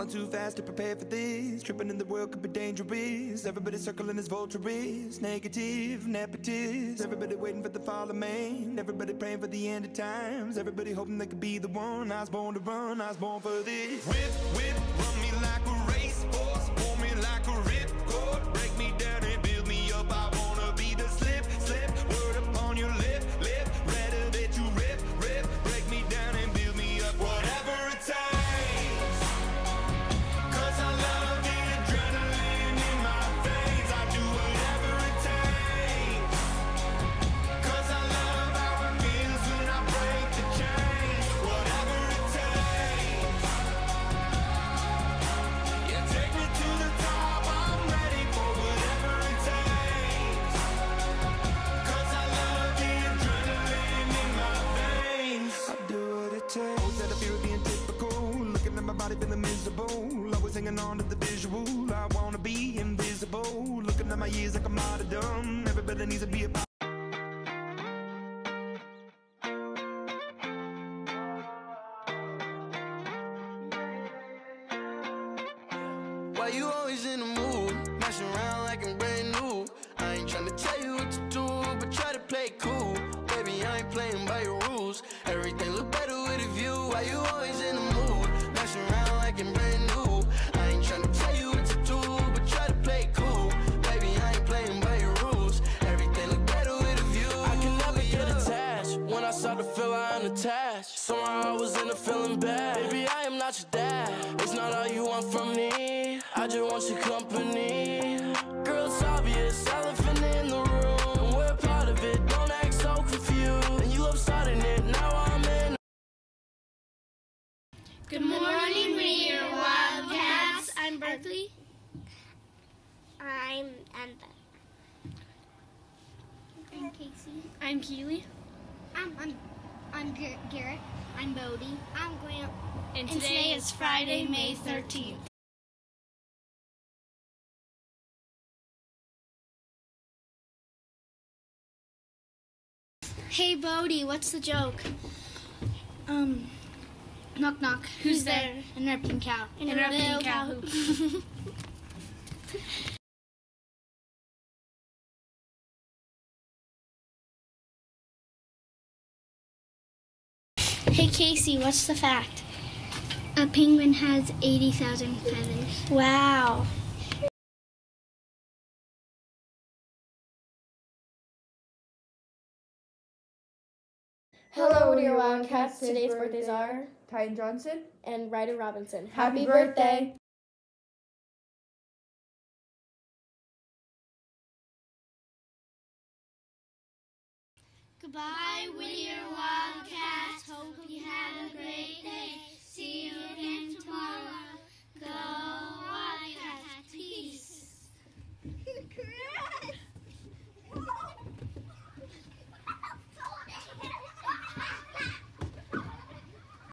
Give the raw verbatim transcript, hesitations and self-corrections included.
Falling too fast to prepare for this. Tripping in the world could be dangerous. Everybody circling as vultures. Negative, nepotist. Everybody waiting for the fall of man. Everybody praying for the end of times. Everybody hoping they could be the one. I was born to run, I was born for this. Whip, whip, run me like a racehorse. Pull me like a ripcord. Break me down and build me up. I wanna be the slip, slip. Word upon your lip, lip. Rather that you rip, rip. Break me down and build me up. Whatever it takes. Feeling miserable, always hanging on to the visual. I wanna be invisible, looking at my years like I'm martyrdom. Everybody needs to be a part. Why you always in the mood, messing around like I'm brand new? I ain't tryna tell you what to do, but try to play it cool. Baby, I ain't playing by your rules. Everything look better with a view. Why you always in the mood, messing around like I'm brand new? I ain't tryna tell you what to do, but try to play it cool. Baby, I ain't playing by your rules. Everything look better with a view. I can never get attached. When I start to feel I am attached, somehow I was in a feeling bad. Baby, I am not your dad. It's not all you want from me. I just want your company. Girl, it's obvious, elephant in the room. We're part of it, don't act so confused. And you love starting it, now I'm in. Good morning, Whittier Wildcats. I'm Berkeley. I'm Amber. I'm Casey. I'm Keely. I'm I'm I'm Gar Garrett. I'm Bodie. I'm Grant. And today, and today is Friday, May thirteenth. Hey Bodie, what's the joke? Um, knock knock. Who's, Who's there? there? An erupting cow. An An erupting erupting cow. cow. Hey Casey, what's the fact? A penguin has eighty thousand feathers. Wow. Hello, dear Wildcats. Today's birthdays are Tyne Johnson and Ryder Robinson. Happy, Happy birthday. birthday! Goodbye, Whittier Wildcats. Hope you have a great day. See you again tomorrow. Go Wildcats.